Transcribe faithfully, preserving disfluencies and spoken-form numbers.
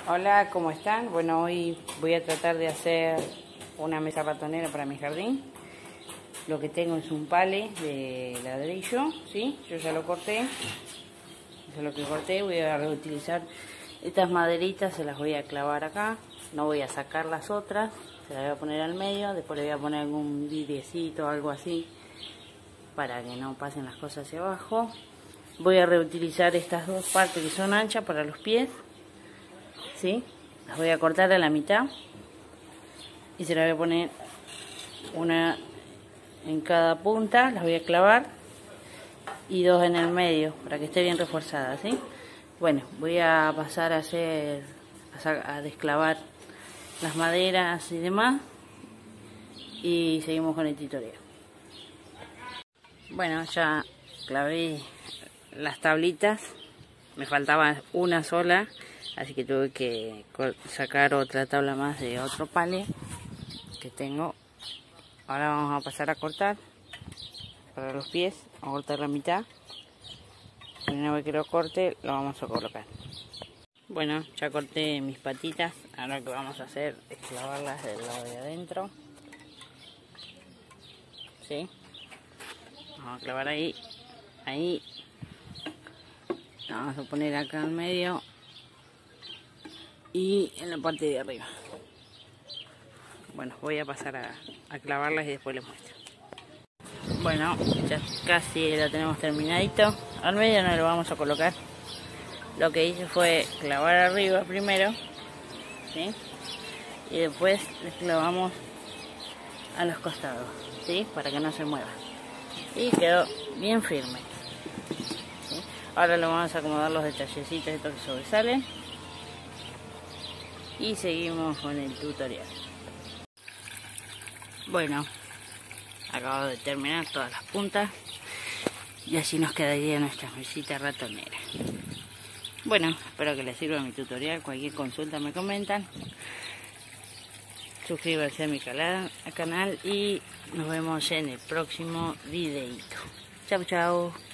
Hola, ¿cómo están? Bueno, hoy voy a tratar de hacer una mesa ratonera para mi jardín. Lo que tengo es un pale de ladrillo, ¿sí? Yo ya lo corté. Eso es lo que corté. Voy a reutilizar estas maderitas, se las voy a clavar acá. No voy a sacar las otras, se las voy a poner al medio. Después le voy a poner algún vidriecito o algo así para que no pasen las cosas hacia abajo. Voy a reutilizar estas dos partes que son anchas para los pies, ¿sí? Las voy a cortar a la mitad y se las voy a poner una en cada punta, las voy a clavar y dos en el medio para que esté bien reforzada, ¿sí? Bueno, voy a pasar a hacer a desclavar las maderas y demás y seguimos con el tutorial. Bueno, ya clavé las tablitas, me faltaba una sola, así que tuve que sacar otra tabla más de otro pale que tengo. Ahora vamos a pasar a cortar para los pies, vamos a cortar la mitad. Una vez que lo corte lo vamos a colocar. Bueno, ya corté mis patitas, ahora lo que vamos a hacer es clavarlas del lado de adentro, ¿sí? Vamos a clavar ahí, ahí, la vamos a poner acá en medio y en la parte de arriba. Bueno, voy a pasar a, a clavarlas y después les muestro. Bueno, ya casi lo tenemos terminadito. Al medio no lo vamos a colocar. Lo que hice fue clavar arriba primero, ¿sí? Y después les clavamos a los costados, ¿sí? Para que no se mueva. Y quedó bien firme, ¿sí? Ahora le vamos a acomodar los detallecitos estos que sobresalen. Y seguimos con el tutorial. Bueno, acabo de terminar todas las puntas y así nos quedaría nuestra mesita ratonera. Bueno, espero que les sirva mi tutorial. Cualquier consulta me comentan. Suscríbanse a mi canal y nos vemos en el próximo videito. Chau, chau.